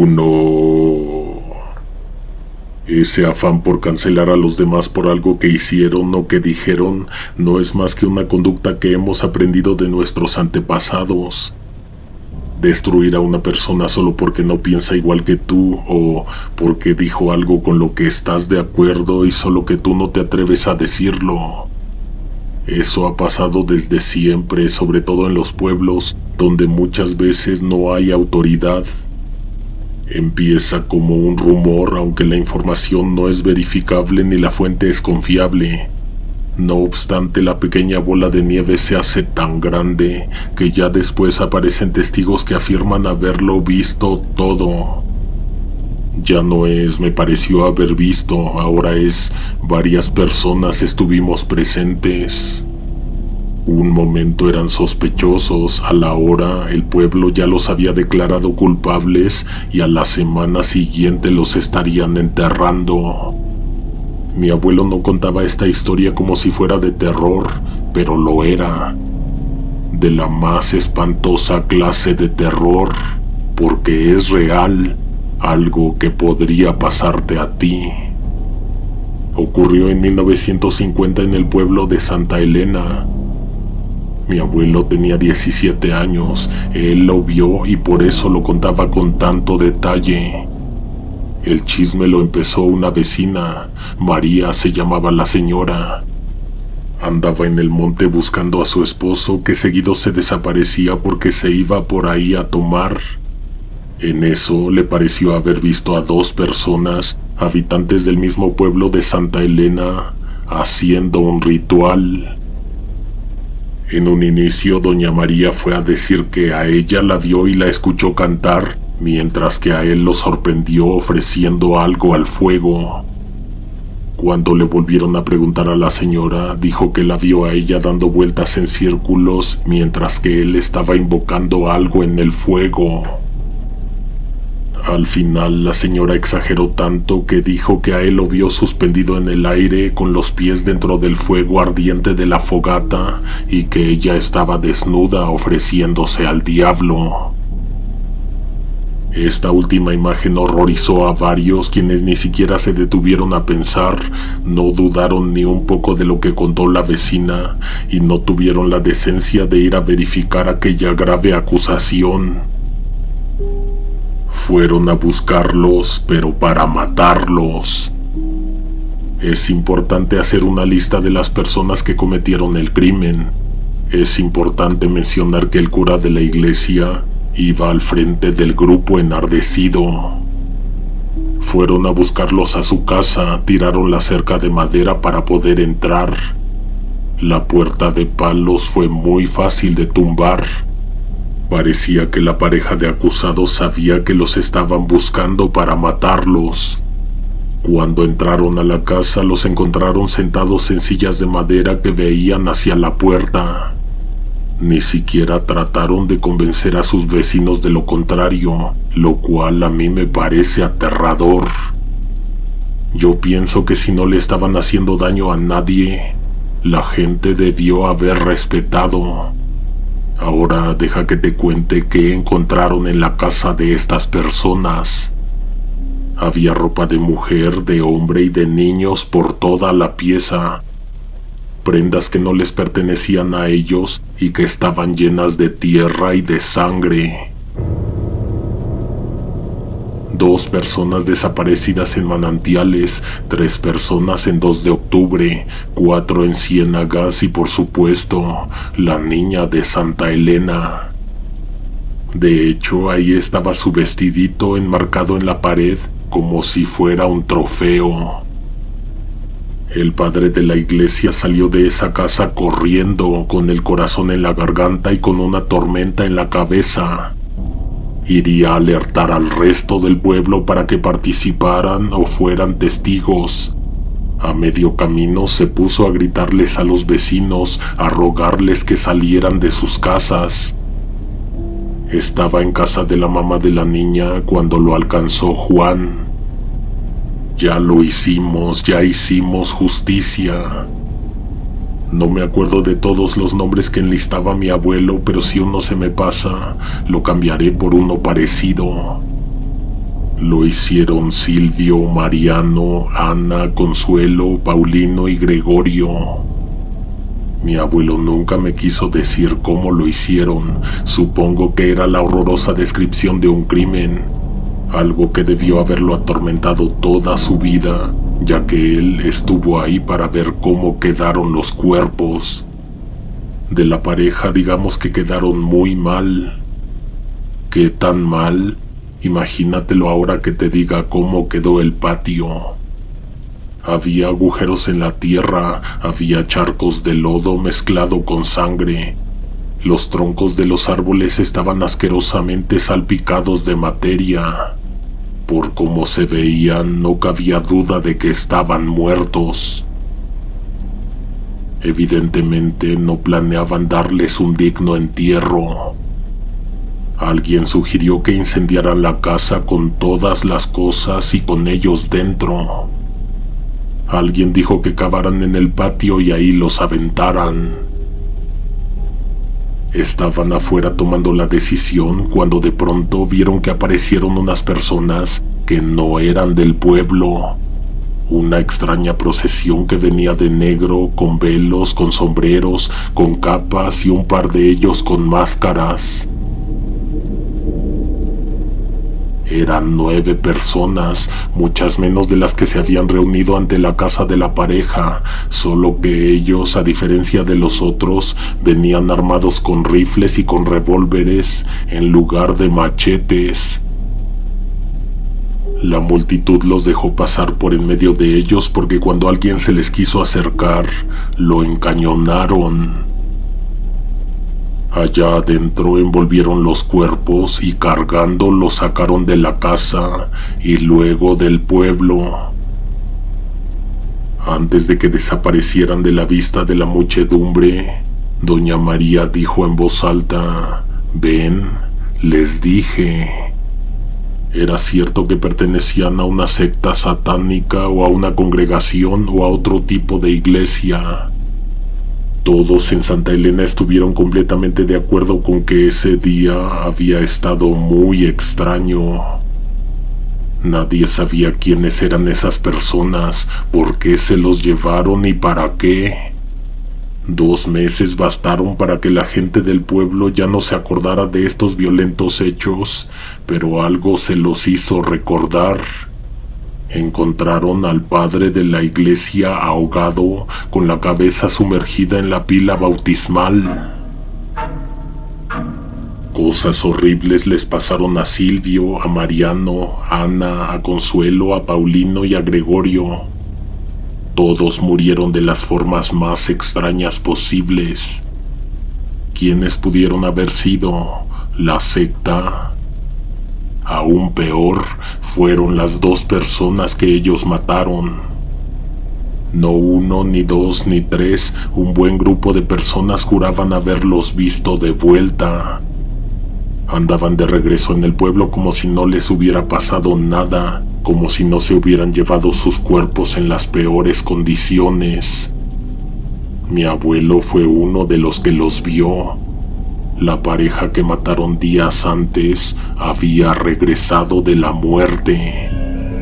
1. Ese afán por cancelar a los demás por algo que hicieron o que dijeron no es más que una conducta que hemos aprendido de nuestros antepasados. Destruir a una persona solo porque no piensa igual que tú o porque dijo algo con lo que estás de acuerdo y solo que tú no te atreves a decirlo. Eso ha pasado desde siempre, sobre todo en los pueblos, donde muchas veces no hay autoridad. Empieza como un rumor, aunque la información no es verificable ni la fuente es confiable. No obstante, la pequeña bola de nieve se hace tan grande que ya después aparecen testigos que afirman haberlo visto todo. Ya no es "me pareció haber visto", ahora es "varias personas estuvimos presentes". Un momento eran sospechosos, a la hora el pueblo ya los había declarado culpables y a la semana siguiente los estarían enterrando. Mi abuelo no contaba esta historia como si fuera de terror, pero lo era. De la más espantosa clase de terror, porque es real, algo que podría pasarte a ti. Ocurrió en 1950 en el pueblo de Santa Elena. Mi abuelo tenía 17 años, él lo vio y por eso lo contaba con tanto detalle. El chisme lo empezó una vecina, María se llamaba la señora. Andaba en el monte buscando a su esposo, que seguido se desaparecía porque se iba por ahí a tomar. En eso le pareció haber visto a 2 personas, habitantes del mismo pueblo de Santa Elena, haciendo un ritual. En un inicio, doña María fue a decir que a ella la vio y la escuchó cantar, mientras que a él lo sorprendió ofreciendo algo al fuego. Cuando le volvieron a preguntar a la señora, dijo que la vio a ella dando vueltas en círculos, mientras que él estaba invocando algo en el fuego. Al final, la señora exageró tanto que dijo que a él lo vio suspendido en el aire con los pies dentro del fuego ardiente de la fogata y que ella estaba desnuda ofreciéndose al diablo. Esta última imagen horrorizó a varios, quienes ni siquiera se detuvieron a pensar, no dudaron ni un poco de lo que contó la vecina y no tuvieron la decencia de ir a verificar aquella grave acusación. Fueron a buscarlos, pero para matarlos. Es importante hacer una lista de las personas que cometieron el crimen. Es importante mencionar que el cura de la iglesia iba al frente del grupo enardecido. Fueron a buscarlos a su casa, tiraron la cerca de madera para poder entrar. La puerta de palos fue muy fácil de tumbar. Parecía que la pareja de acusados sabía que los estaban buscando para matarlos. Cuando entraron a la casa, los encontraron sentados en sillas de madera que veían hacia la puerta. Ni siquiera trataron de convencer a sus vecinos de lo contrario, lo cual a mí me parece aterrador. Yo pienso que si no le estaban haciendo daño a nadie, la gente debió haber respetado. Ahora deja que te cuente qué encontraron en la casa de estas personas. Había ropa de mujer, de hombre y de niños por toda la pieza. Prendas que no les pertenecían a ellos y que estaban llenas de tierra y de sangre. 2 personas desaparecidas en Manantiales, 3 personas en 2 de octubre, 4 en Ciénagas y por supuesto, la niña de Santa Elena. De hecho, ahí estaba su vestidito enmarcado en la pared como si fuera un trofeo. El padre de la iglesia salió de esa casa corriendo, con el corazón en la garganta y con una tormenta en la cabeza. Iría a alertar al resto del pueblo para que participaran o fueran testigos. A medio camino se puso a gritarles a los vecinos, a rogarles que salieran de sus casas. Estaba en casa de la mamá de la niña cuando lo alcanzó Juan. Ya lo hicimos, ya hicimos justicia. No me acuerdo de todos los nombres que enlistaba mi abuelo, pero si uno se me pasa, lo cambiaré por uno parecido. Lo hicieron Silvio, Mariano, Ana, Consuelo, Paulino y Gregorio. Mi abuelo nunca me quiso decir cómo lo hicieron. Supongo que era la horrorosa descripción de un crimen, algo que debió haberlo atormentado toda su vida, ya que él estuvo ahí para ver cómo quedaron los cuerpos. De la pareja, digamos que quedaron muy mal. ¿Qué tan mal? Imagínatelo ahora que te diga cómo quedó el patio. Había agujeros en la tierra, había charcos de lodo mezclado con sangre. Los troncos de los árboles estaban asquerosamente salpicados de materia. Por cómo se veían, no cabía duda de que estaban muertos. Evidentemente no planeaban darles un digno entierro. Alguien sugirió que incendiaran la casa con todas las cosas y con ellos dentro. Alguien dijo que cavaran en el patio y ahí los aventaran. Estaban afuera tomando la decisión cuando de pronto vieron que aparecieron unas personas que no eran del pueblo. Una extraña procesión que venía de negro, con velos, con sombreros, con capas y un par de ellos con máscaras. Eran 9 personas, muchas menos de las que se habían reunido ante la casa de la pareja, solo que ellos, a diferencia de los otros, venían armados con rifles y con revólveres en lugar de machetes. La multitud los dejó pasar por en medio de ellos porque cuando alguien se les quiso acercar, lo encañonaron. Allá adentro envolvieron los cuerpos y cargando los sacaron de la casa y luego del pueblo. Antes de que desaparecieran de la vista de la muchedumbre, doña María dijo en voz alta: «Ven, les dije». Era cierto que pertenecían a una secta satánica o a una congregación o a otro tipo de iglesia. Todos en Santa Elena estuvieron completamente de acuerdo con que ese día había estado muy extraño. Nadie sabía quiénes eran esas personas, por qué se los llevaron y para qué. 2 meses bastaron para que la gente del pueblo ya no se acordara de estos violentos hechos, pero algo se los hizo recordar. Encontraron al padre de la iglesia ahogado, con la cabeza sumergida en la pila bautismal. Cosas horribles les pasaron a Silvio, a Mariano, a Ana, a Consuelo, a Paulino y a Gregorio. Todos murieron de las formas más extrañas posibles. ¿Quiénes pudieron haber sido? ¿La secta? Aún peor, fueron las 2 personas que ellos mataron. No 1, ni 2, ni 3, un buen grupo de personas juraban haberlos visto de vuelta. Andaban de regreso en el pueblo como si no les hubiera pasado nada, como si no se hubieran llevado sus cuerpos en las peores condiciones. Mi abuelo fue uno de los que los vio. La pareja que mataron días antes había regresado de la muerte.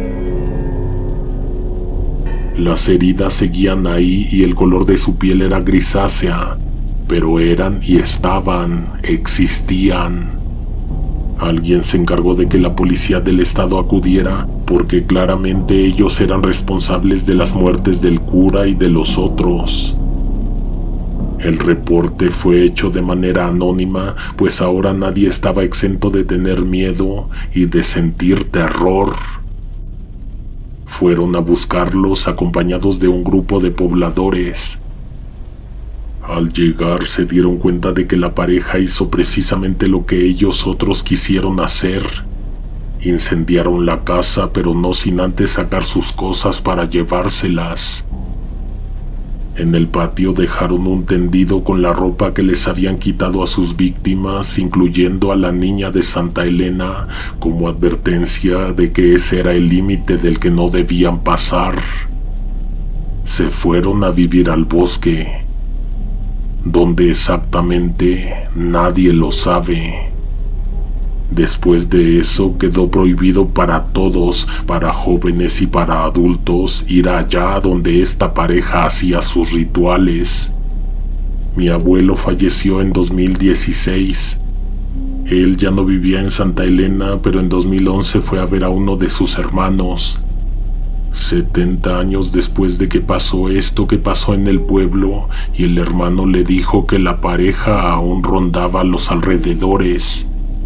Las heridas seguían ahí y el color de su piel era grisácea, pero eran y estaban, existían. Alguien se encargó de que la policía del estado acudiera, porque claramente ellos eran responsables de las muertes del cura y de los otros. El reporte fue hecho de manera anónima, pues ahora nadie estaba exento de tener miedo y de sentir terror. Fueron a buscarlos acompañados de un grupo de pobladores. Al llegar se dieron cuenta de que la pareja hizo precisamente lo que ellos otros quisieron hacer. Incendiaron la casa, pero no sin antes sacar sus cosas para llevárselas. En el patio dejaron un tendido con la ropa que les habían quitado a sus víctimas, incluyendo a la niña de Santa Elena, como advertencia de que ese era el límite del que no debían pasar. Se fueron a vivir al bosque, donde exactamente nadie lo sabe. Después de eso quedó prohibido para todos, para jóvenes y para adultos, ir allá donde esta pareja hacía sus rituales. Mi abuelo falleció en 2016. Él ya no vivía en Santa Elena, pero en 2011 fue a ver a uno de sus hermanos. 70 años después de que pasó esto que pasó en el pueblo, y el hermano le dijo que la pareja aún rondaba los alrededores.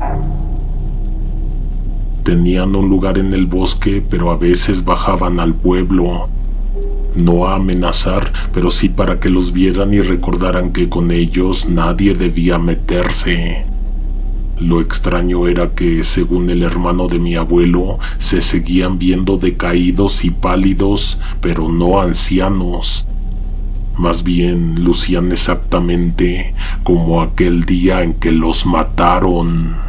Tenían un lugar en el bosque, pero a veces bajaban al pueblo. No a amenazar, pero sí para que los vieran y recordaran que con ellos nadie debía meterse. Lo extraño era que, según el hermano de mi abuelo, se seguían viendo decaídos y pálidos, pero no ancianos. Más bien lucían exactamente como aquel día en que los mataron.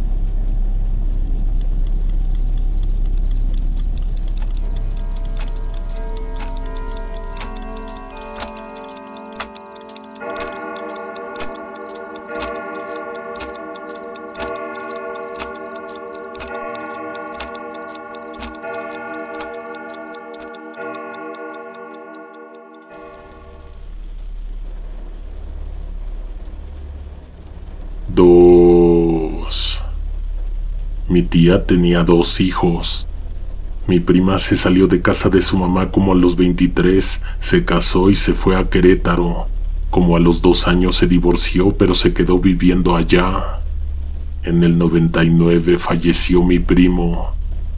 Mi tía tenía 2 hijos. Mi prima se salió de casa de su mamá como a los 23, se casó y se fue a Querétaro. Como a los 2 años se divorció, pero se quedó viviendo allá. En el 99 falleció mi primo.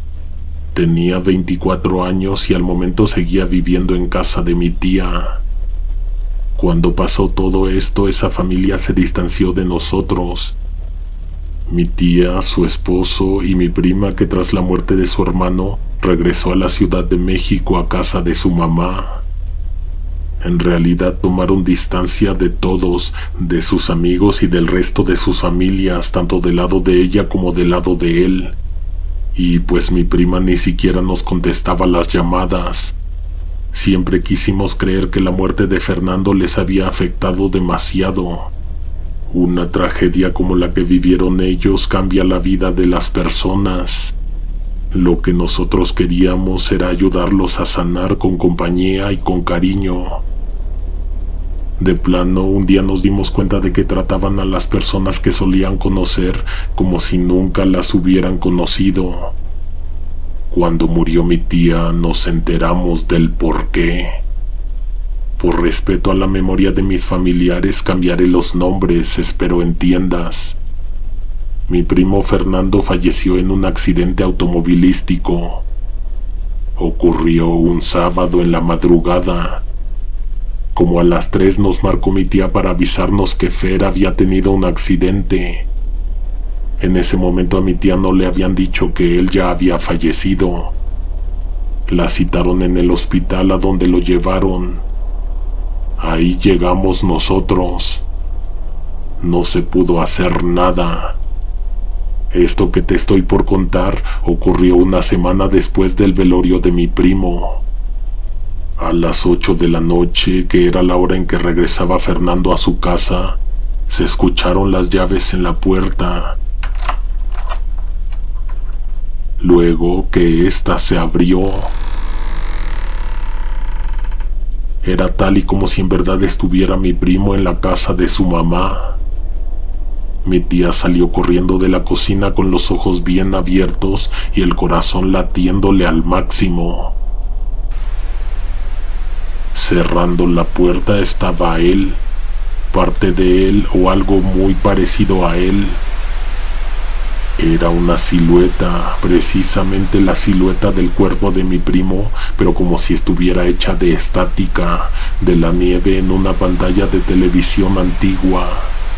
Tenía 24 años y al momento seguía viviendo en casa de mi tía. Cuando pasó todo esto, esa familia se distanció de nosotros. Mi tía, su esposo y mi prima, que tras la muerte de su hermano, regresó a la Ciudad de México a casa de su mamá. En realidad tomaron distancia de todos, de sus amigos y del resto de sus familias, tanto del lado de ella como del lado de él. Y pues mi prima ni siquiera nos contestaba las llamadas. Siempre quisimos creer que la muerte de Fernando les había afectado demasiado. Una tragedia como la que vivieron ellos cambia la vida de las personas. Lo que nosotros queríamos era ayudarlos a sanar con compañía y con cariño. De plano, un día nos dimos cuenta de que trataban a las personas que solían conocer como si nunca las hubieran conocido. Cuando murió mi tía, nos enteramos del porqué. Por respeto a la memoria de mis familiares, cambiaré los nombres, espero entiendas. Mi primo Fernando falleció en un accidente automovilístico. Ocurrió un sábado en la madrugada. Como a las 3 nos marcó mi tía para avisarnos que Fer había tenido un accidente. En ese momento a mi tía no le habían dicho que él ya había fallecido. La citaron en el hospital a donde lo llevaron. Ahí llegamos nosotros. No se pudo hacer nada. Esto que te estoy por contar ocurrió una semana después del velorio de mi primo. A las 8 de la noche, que era la hora en que regresaba Fernando a su casa, se escucharon las llaves en la puerta. Luego que ésta se abrió. Era tal y como si en verdad estuviera mi primo en la casa de su mamá. Mi tía salió corriendo de la cocina con los ojos bien abiertos y el corazón latiéndole al máximo. Cerrando la puerta estaba él, parte de él o algo muy parecido a él. Era una silueta, precisamente la silueta del cuerpo de mi primo, pero como si estuviera hecha de estática, de la nieve en una pantalla de televisión antigua.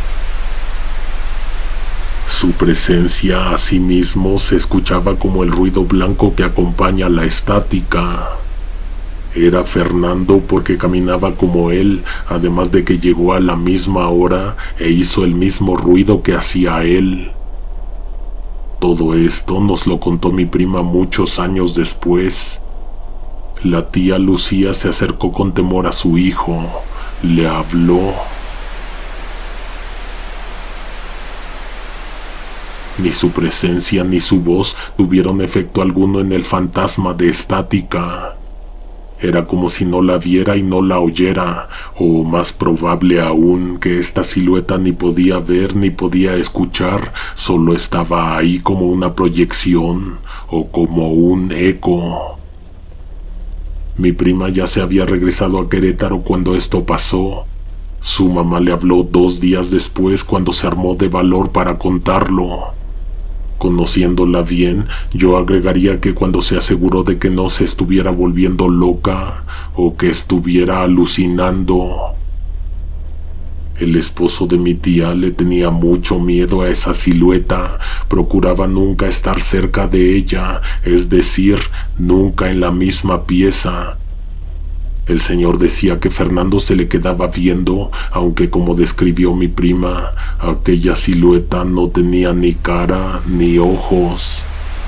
Su presencia asimismo se escuchaba como el ruido blanco que acompaña la estática. Era Fernando porque caminaba como él, además de que llegó a la misma hora e hizo el mismo ruido que hacía él. Todo esto nos lo contó mi prima muchos años después. La tía Lucía se acercó con temor a su hijo, le habló. Ni su presencia ni su voz tuvieron efecto alguno en el fantasma de Estática. Era como si no la viera y no la oyera, o más probable aún, que esta silueta ni podía ver ni podía escuchar, solo estaba ahí como una proyección o como un eco. Mi prima ya se había regresado a Querétaro cuando esto pasó. Su mamá le habló 2 días después cuando se armó de valor para contarlo. Conociéndola bien, yo agregaría que cuando se aseguró de que no se estuviera volviendo loca o que estuviera alucinando. El esposo de mi tía le tenía mucho miedo a esa silueta, procuraba nunca estar cerca de ella, es decir, nunca en la misma pieza. El señor decía que Fernando se le quedaba viendo, aunque como describió mi prima, aquella silueta no tenía ni cara ni ojos.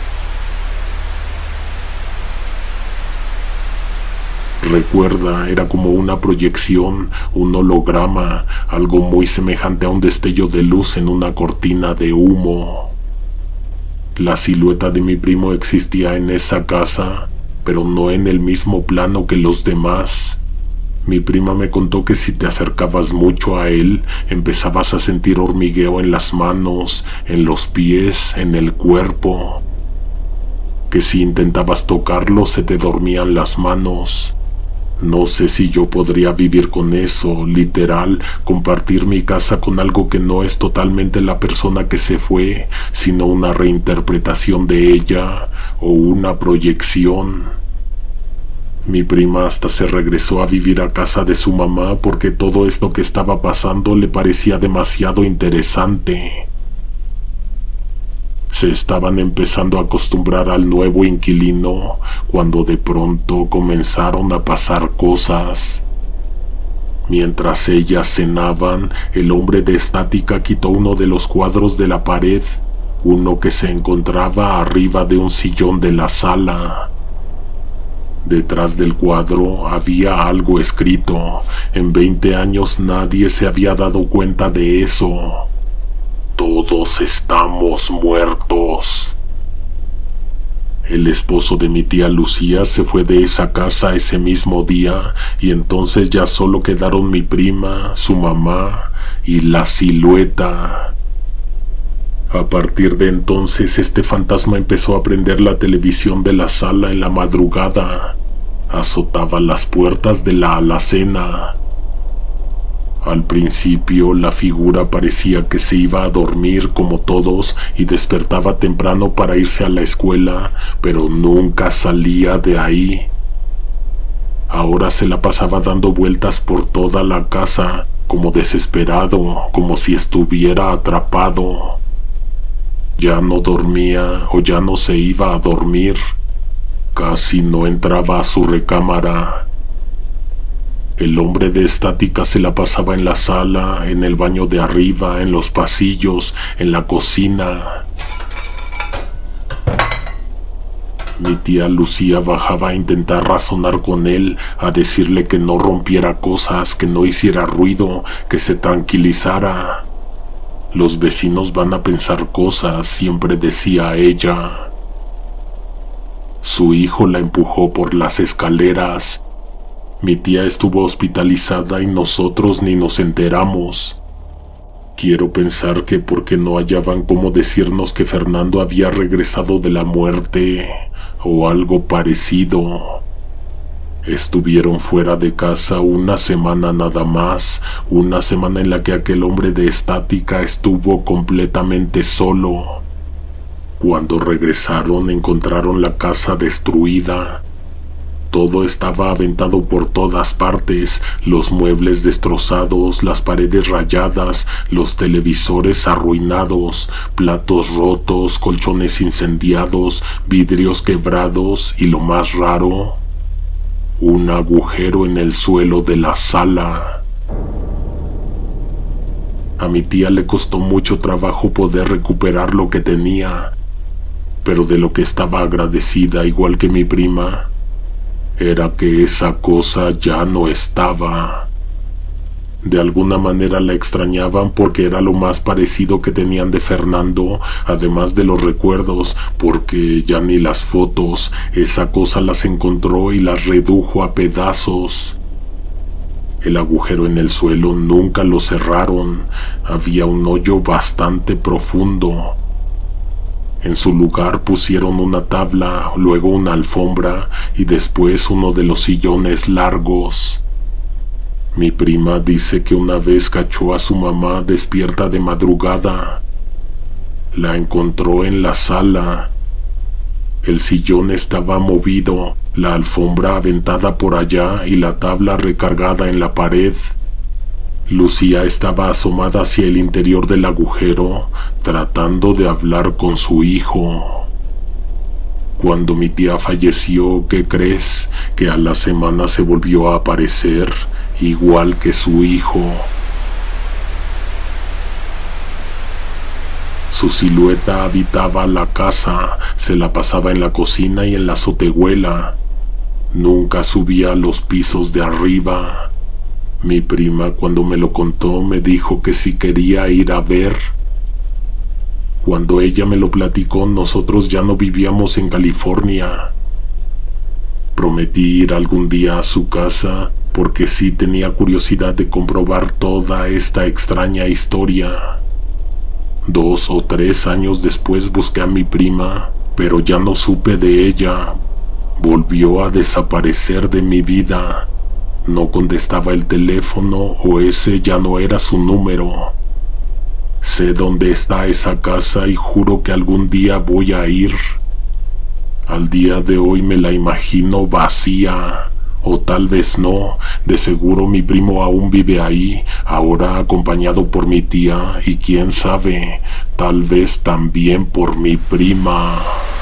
Recuerda, era como una proyección, un holograma, algo muy semejante a un destello de luz en una cortina de humo. La silueta de mi primo existía en esa casa, pero no en el mismo plano que los demás. Mi prima me contó que si te acercabas mucho a él, empezabas a sentir hormigueo en las manos, en los pies, en el cuerpo. Que si intentabas tocarlo, se te dormían las manos. No sé si yo podría vivir con eso, literal, compartir mi casa con algo que no es totalmente la persona que se fue, sino una reinterpretación de ella o una proyección. Mi prima hasta se regresó a vivir a casa de su mamá porque todo esto que estaba pasando le parecía demasiado interesante. Se estaban empezando a acostumbrar al nuevo inquilino cuando de pronto comenzaron a pasar cosas. Mientras ellas cenaban, el hombre de Estática quitó uno de los cuadros de la pared, uno que se encontraba arriba de un sillón de la sala. Detrás del cuadro había algo escrito. En 20 años nadie se había dado cuenta de eso. Todos estamos muertos. El esposo de mi tía Lucía se fue de esa casa ese mismo día y entonces ya solo quedaron mi prima, su mamá y la silueta. A partir de entonces este fantasma empezó a prender la televisión de la sala en la madrugada. Azotaba las puertas de la alacena. Al principio la figura parecía que se iba a dormir como todos y despertaba temprano para irse a la escuela, pero nunca salía de ahí. Ahora se la pasaba dando vueltas por toda la casa, como desesperado, como si estuviera atrapado. Ya no dormía o ya no se iba a dormir. Casi no entraba a su recámara. El hombre de Estática se la pasaba en la sala, en el baño de arriba, en los pasillos, en la cocina. Mi tía Lucía bajaba a intentar razonar con él, a decirle que no rompiera cosas, que no hiciera ruido, que se tranquilizara. Los vecinos van a pensar cosas, siempre decía ella. Su hijo la empujó por las escaleras. Mi tía estuvo hospitalizada y nosotros ni nos enteramos. Quiero pensar que porque no hallaban cómo decirnos que Fernando había regresado de la muerte o algo parecido. Estuvieron fuera de casa una semana nada más, una semana en la que aquel hombre de Estática estuvo completamente solo. Cuando regresaron encontraron la casa destruida. Todo estaba aventado por todas partes, los muebles destrozados, las paredes rayadas, los televisores arruinados, platos rotos, colchones incendiados, vidrios quebrados y lo más raro, un agujero en el suelo de la sala. A mi tía le costó mucho trabajo poder recuperar lo que tenía, pero de lo que estaba agradecida, igual que mi prima, era que esa cosa ya no estaba. De alguna manera la extrañaban porque era lo más parecido que tenían de Fernando, además de los recuerdos, porque ya ni las fotos, esa cosa las encontró y las redujo a pedazos. El agujero en el suelo nunca lo cerraron, había un hoyo bastante profundo. En su lugar pusieron una tabla, luego una alfombra y después uno de los sillones largos. Mi prima dice que una vez cachó a su mamá despierta de madrugada. La encontró en la sala. El sillón estaba movido, la alfombra aventada por allá y la tabla recargada en la pared. Lucía estaba asomada hacia el interior del agujero, tratando de hablar con su hijo. Cuando mi tía falleció, ¿qué crees? Que a la semana se volvió a aparecer, igual que su hijo. Su silueta habitaba la casa, se la pasaba en la cocina y en la azotehuela. Nunca subía a los pisos de arriba. Mi prima, cuando me lo contó, me dijo que si quería ir a ver. Cuando ella me lo platicó, nosotros ya no vivíamos en California. Prometí ir algún día a su casa porque sí tenía curiosidad de comprobar toda esta extraña historia. 2 o 3 años después busqué a mi prima, pero ya no supe de ella. Volvió a desaparecer de mi vida. No contestaba el teléfono o ese ya no era su número. Sé dónde está esa casa y juro que algún día voy a ir. Al día de hoy me la imagino vacía, o tal vez no. De seguro mi primo aún vive ahí, ahora acompañado por mi tía y quién sabe, tal vez también por mi prima.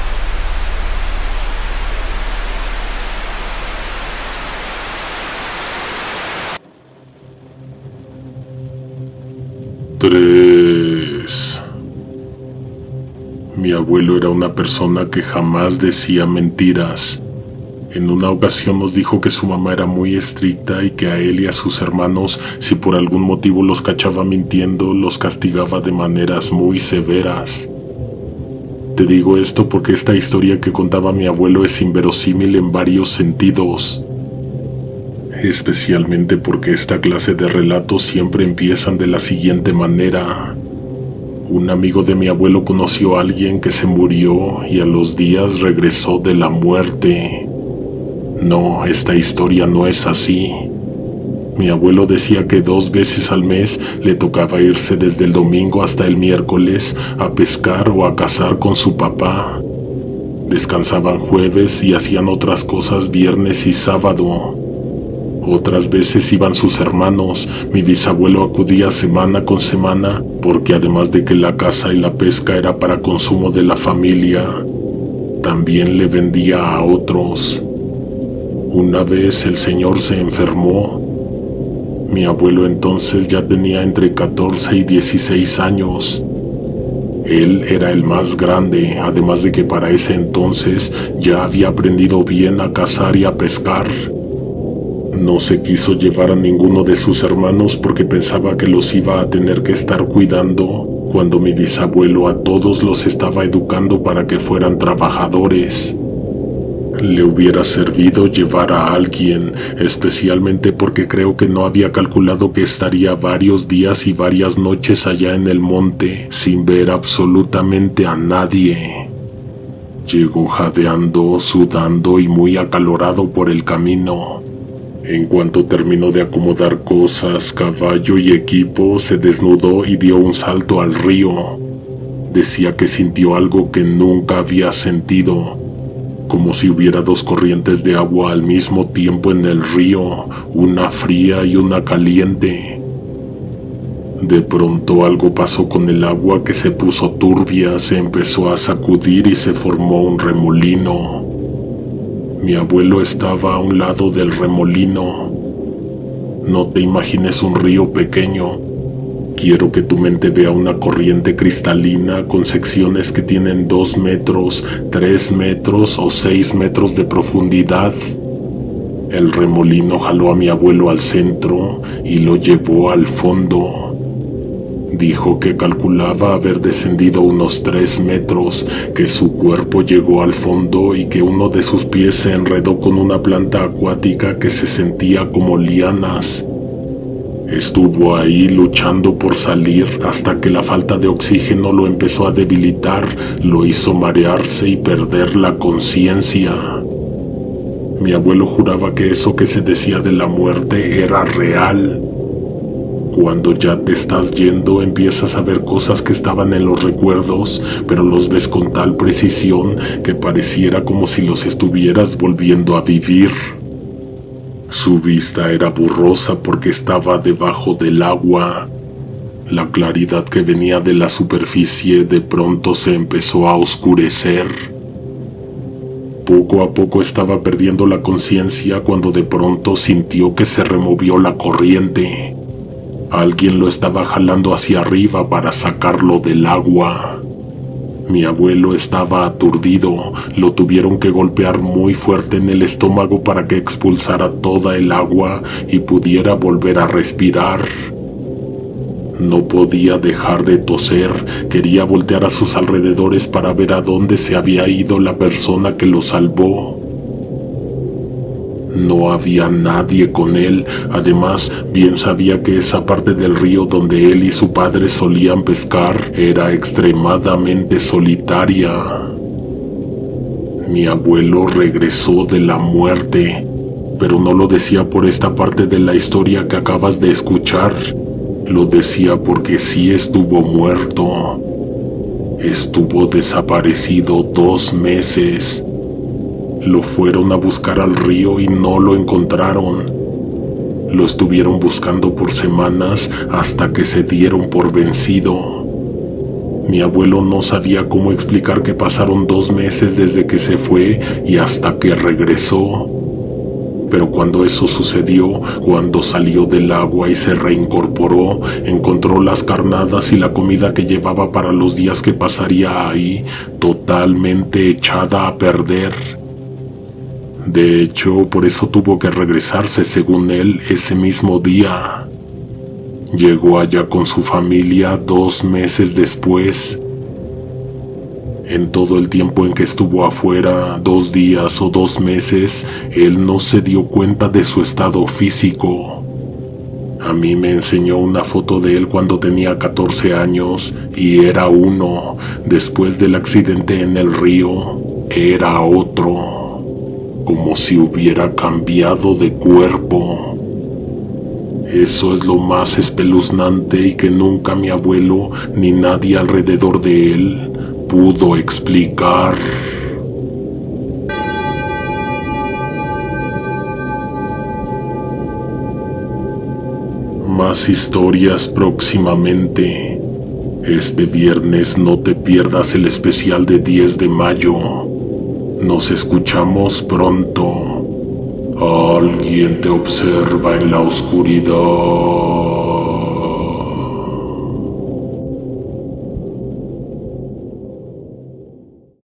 Tres. Mi abuelo era una persona que jamás decía mentiras. En una ocasión nos dijo que su mamá era muy estricta y que a él y a sus hermanos, si por algún motivo los cachaba mintiendo, los castigaba de maneras muy severas. Te digo esto porque esta historia que contaba mi abuelo es inverosímil en varios sentidos. Especialmente porque esta clase de relatos siempre empiezan de la siguiente manera. Un amigo de mi abuelo conoció a alguien que se murió y a los días regresó de la muerte. No, esta historia no es así. Mi abuelo decía que 2 veces al mes le tocaba irse desde el domingo hasta el miércoles a pescar o a cazar con su papá. Descansaban jueves y hacían otras cosas viernes y sábado. Otras veces iban sus hermanos. Mi bisabuelo acudía semana con semana porque además de que la caza y la pesca era para consumo de la familia, también le vendía a otros. Una vez el señor se enfermó. Mi abuelo entonces ya tenía entre 14 y 16 años. Él era el más grande, además de que para ese entonces ya había aprendido bien a cazar y a pescar. No se quiso llevar a ninguno de sus hermanos porque pensaba que los iba a tener que estar cuidando, cuando mi bisabuelo a todos los estaba educando para que fueran trabajadores. Le hubiera servido llevar a alguien, especialmente porque creo que no había calculado que estaría varios días y varias noches allá en el monte, sin ver absolutamente a nadie. Llegó jadeando, sudando y muy acalorado por el camino. En cuanto terminó de acomodar cosas, caballo y equipo, se desnudó y dio un salto al río. Decía que sintió algo que nunca había sentido, como si hubiera 2 corrientes de agua al mismo tiempo en el río, una fría y una caliente. De pronto algo pasó con el agua que se puso turbia, se empezó a sacudir y se formó un remolino. Mi abuelo estaba a un lado del remolino. No te imagines un río pequeño. Quiero que tu mente vea una corriente cristalina con secciones que tienen 2 metros, 3 metros o 6 metros de profundidad. El remolino jaló a mi abuelo al centro y lo llevó al fondo. Dijo que calculaba haber descendido unos 3 metros, que su cuerpo llegó al fondo y que uno de sus pies se enredó con una planta acuática que se sentía como lianas. Estuvo ahí luchando por salir hasta que la falta de oxígeno lo empezó a debilitar, lo hizo marearse y perder la conciencia. Mi abuelo juraba que eso que se decía de la muerte era real. Cuando ya te estás yendo, empiezas a ver cosas que estaban en los recuerdos, pero los ves con tal precisión que pareciera como si los estuvieras volviendo a vivir. Su vista era borrosa porque estaba debajo del agua. La claridad que venía de la superficie de pronto se empezó a oscurecer. Poco a poco estaba perdiendo la conciencia cuando de pronto sintió que se removió la corriente. Alguien lo estaba jalando hacia arriba para sacarlo del agua. Mi abuelo estaba aturdido, lo tuvieron que golpear muy fuerte en el estómago para que expulsara toda el agua y pudiera volver a respirar. No podía dejar de toser, quería voltear a sus alrededores para ver a dónde se había ido la persona que lo salvó. No había nadie con él, además bien sabía que esa parte del río donde él y su padre solían pescar era extremadamente solitaria. Mi abuelo regresó de la muerte, pero no lo decía por esta parte de la historia que acabas de escuchar. Lo decía porque sí estuvo muerto. Estuvo desaparecido 2 meses. Lo fueron a buscar al río y no lo encontraron. Lo estuvieron buscando por semanas hasta que se dieron por vencido. Mi abuelo no sabía cómo explicar que pasaron 2 meses desde que se fue y hasta que regresó. Pero cuando eso sucedió, cuando salió del agua y se reincorporó, encontró las carnadas y la comida que llevaba para los días que pasaría ahí, totalmente echada a perder. De hecho, por eso tuvo que regresarse, según él, ese mismo día. Llegó allá con su familia 2 meses después. En todo el tiempo en que estuvo afuera, 2 días o 2 meses, él no se dio cuenta de su estado físico. A mí me enseñó una foto de él cuando tenía 14 años y era uno. Después del accidente en el río, era otro. Como si hubiera cambiado de cuerpo. Eso es lo más espeluznante y que nunca mi abuelo ni nadie alrededor de él pudo explicar. Más historias próximamente. Este viernes no te pierdas el especial de 10 de mayo. Nos escuchamos pronto. Alguien te observa en la oscuridad.